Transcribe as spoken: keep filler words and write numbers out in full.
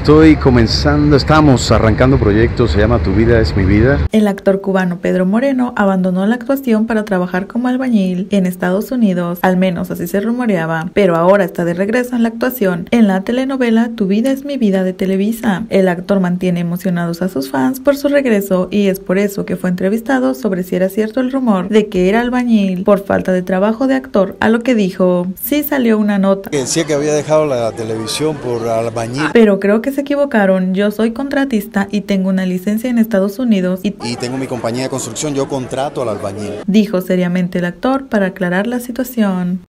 estoy comenzando, estamos arrancando proyectos, se llama Tu vida es mi vida. El actor cubano Pedro Moreno abandonó la actuación para trabajar como albañil en Estados Unidos, al menos así se rumoreaba, pero ahora está de regreso en la actuación en la telenovela Tu vida es mi vida de Televisa. El actor mantiene emocionados a sus fans por su regreso y es por eso que fue entrevistado sobre si era cierto el rumor de que era albañil por falta de trabajo de actor, a lo que dijo: sí salió una nota. Que decía que había dejado la televisión por albañil. Pero creo que se equivocaron, yo soy contratista y tengo una licencia en Estados Unidos y, y tengo mi compañía de construcción, yo contrato al albañil. Dijo seriamente el actor para aclarar la situación.